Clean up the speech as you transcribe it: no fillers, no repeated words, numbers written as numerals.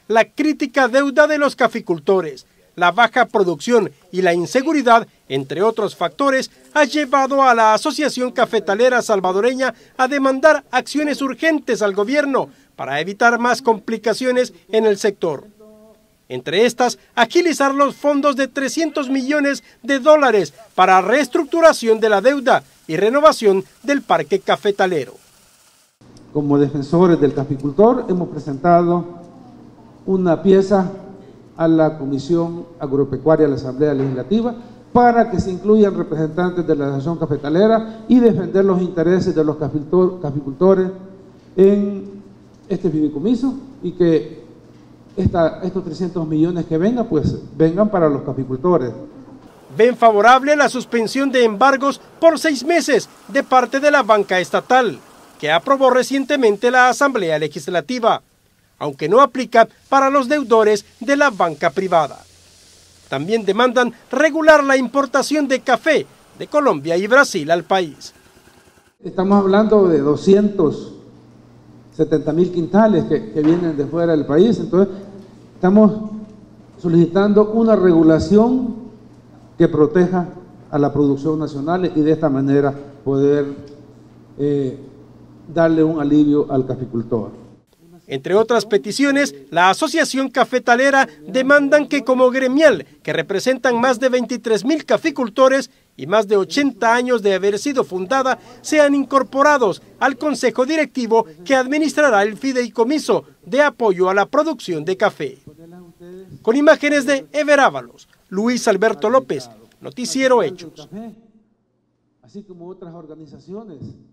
la crítica deuda de los caficultores. La baja producción y la inseguridad, entre otros factores, ha llevado a la Asociación Cafetalera Salvadoreña a demandar acciones urgentes al gobierno para evitar más complicaciones en el sector. Entre estas, agilizar los fondos de $300 millones para reestructuración de la deuda y renovación del parque cafetalero. Como defensores del caficultor hemos presentado una pieza a la Comisión Agropecuaria de la Asamblea Legislativa para que se incluyan representantes de la Asociación Cafetalera y defender los intereses de los caficultores en este fideicomiso y que estos 300 millones que vengan, pues vengan para los caficultores. Ven favorable la suspensión de embargos por 6 meses de parte de la banca estatal, que aprobó recientemente la Asamblea Legislativa, aunque no aplica para los deudores de la banca privada. También demandan regular la importación de café de Colombia y Brasil al país. Estamos hablando de 270.000 quintales que vienen de fuera del país, entonces estamos solicitando una regulación que proteja a la producción nacional y de esta manera poder darle un alivio al caficultor. Entre otras peticiones, la Asociación Cafetalera demandan que como gremial, que representan más de 23.000 caficultores y más de 80 años de haber sido fundada, sean incorporados al Consejo Directivo que administrará el fideicomiso de apoyo a la producción de café. Con imágenes de Ever Ábalos, Luis Alberto López, Noticiero Hechos. Así como otras organizaciones.